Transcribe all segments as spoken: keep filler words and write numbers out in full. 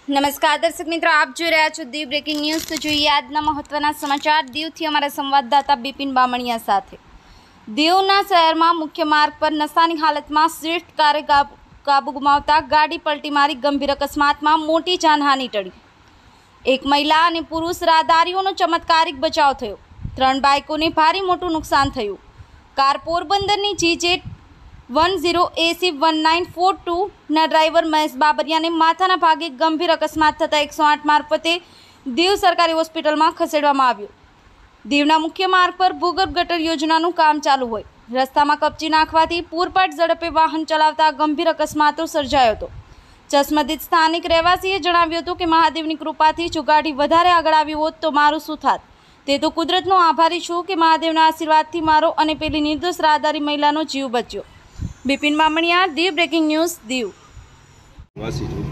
નમસ્કાર દર્શક મિત્રો, આપ જોઈ રહ્યા છો દીવ બ્રેકિંગ ન્યૂઝ। તો જોઈએ આજના મહત્વના સમાચાર દીવથી અમારા સંવાદદાતા બિપિન બામણિયા સાથે। દીવના શહેરમાં મુખ્ય માર્ગ પર નશાની હાલતમાં સ્વિફ્ટ કારે કાબુ ગુમાવતા ગાડી પલટી મારી ગંભીર અકસ્માતમાં મોટી જાનહાનિ ટળી। એક મહિલા અને પુરુષ રાહદારીઓનો ચમત્કારિક બચાવ થયો। ત્રણ બાઇકોને ભારે મોટું નુકસાન થયું। કાર પોરબંદરની જીજેટ one zero AC one nine four two ना ड्राइवर महेश बाबरिया ने माथाना भागे गंभीर अकस्मात थता एक सौ आठ मार्फते दीव सरकारी होस्पिटल में खसेड़वामां आव्यो। दीवना मुख्य मार्ग पर भूगर्भ गटर योजनानुं काम चालू होय रस्ता में कपची नाखवाथी पूरपाट झड़पे वाहन चलावता गंभीर अकस्मातो सर्जायो हतो। चश्मदीद स्थानिक રહેવાસીએ જણાવ્યું હતું કે મહાદેવની કૃપાથી જો ગાડી વધારે આગળ આવી હોત તો મારું શું થાત। તે તો કુદરતનો આભારી છું કે મહાદેવના આશીર્વાદથી મારો અને પેલી નિર્દોષ રાહદારી મહિલાનો જીવ બચ્યો। Bipin Bamaniya, Diu breaking news, Diu. વાસી છું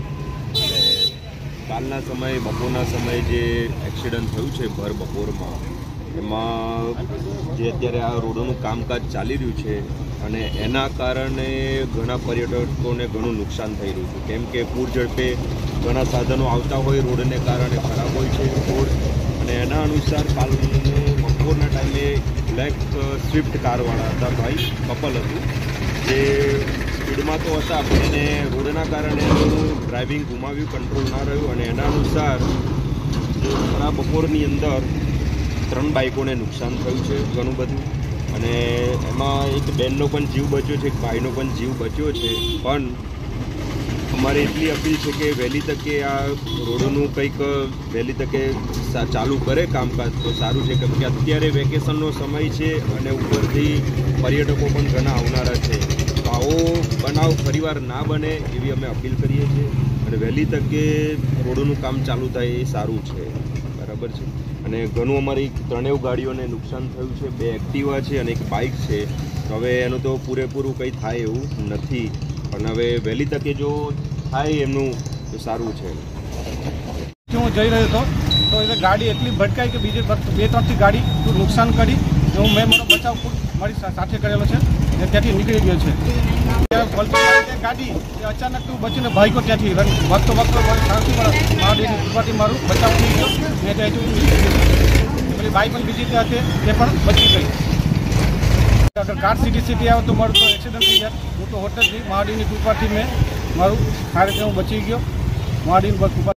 કાલના સમયે બપોરના સમયે જે એક્સિડન્ટ થયું છે ભર બપોરમાં, એમાં જે અત્યારે આ રોડોનું કામકાજ ચાલી રહ્યું છે અને એના કારણે ઘણા પર્યટકોને ઘણું નુકસાન થઈ રહ્યું છે, કેમ કે પૂર ઝડપે ઘણા સાધનો આવતા હોય રોડને કારણે ખરાબ હોય છે રોડ। અને એના અનુસાર કાલ બપોરના ટાઈમે બ્લેક સ્વિફ્ટ કારવાળા હતા ભાઈ, કપલ હતું, જે સ્પીડમાં તો હતા પણ એને રોડના કારણે એનું ડ્રાઇવિંગ ગુમાવ્યું, કંટ્રોલ ના રહ્યું અને એના અનુસાર ઘણા બપોરની અંદર ત્રણ બાઇકોને નુકસાન થયું છે ઘણું બધું। અને એમાં એક બેનનો પણ જીવ બચ્યો છે, એક ભાઈનો પણ જીવ બચ્યો છે। પણ અમારે એટલી અપીલ છે કે વહેલી તકે આ રોડોનું કંઈક વહેલી તકે ચાલુ કરે કામકાજ તો સારું છે, કેમ કે અત્યારે વેકેશનનો સમય છે અને ઉપરથી પર્યટકો પણ ઘણા આવનારા છે, તો આવો બનાવ ફરીવાર ના બને એવી અમે અપીલ કરીએ છીએ અને વહેલી તકે રોડોનું કામ ચાલુ થાય એ સારું છે, બરાબર છે। અને ઘણું અમારી ત્રણેય ગાડીઓને નુકસાન થયું છે, બે એક્ટિવા છે અને એક બાઇક છે। તો હવે એનું તો પૂરેપૂરું કંઈ થાય એવું નથી, પણ હવે વહેલી તકે જો થાય એમનું તો સારું છે। હું જઈ રહ્યો હતો તો એ ગાડી એટલી ભટકાઈ કે બીજી બે ત્રણથી ગાડી નુકસાન કરી, હું મેં મારો બચાવ મારી સાથે કરેલો છે અને ત્યાંથી નીકળી ગયો છે। ગાડી અચાનક બચીને ભાઈકો ત્યાંથી વખતો વખતો મારી કૃપાથી મારું બચાવ થઈ ગયો ને ત્યાંથી પેલી બાઈક પણ બીજી ત્યાં હતી તે પણ બચી ગઈ। અગર કાર સીધી સીધી આવે તો મારું તો એક્સિડન્ટ થઈ જાય। હું તો હોટેલથી મહાદેવની કૃપાથી મેં મારું કાર્યક્રમ બચી ગયો, મહાદેવની કૃપા।